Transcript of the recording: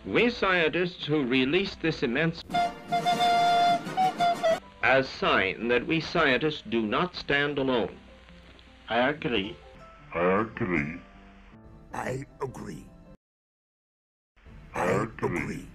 We scientists who release this immense as sign that we scientists do not stand alone. I agree. I agree. I agree. I agree.